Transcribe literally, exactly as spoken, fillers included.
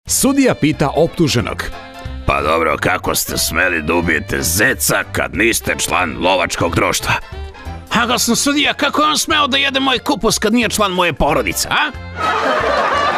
Sudija pita optuženog. Pa dobro, kako ste smeli da ubijete zeca kad niste član lovačkog društva? A ga sam sudija, kako je on smeo da jede moj kupus kad nije član moje porodice, a?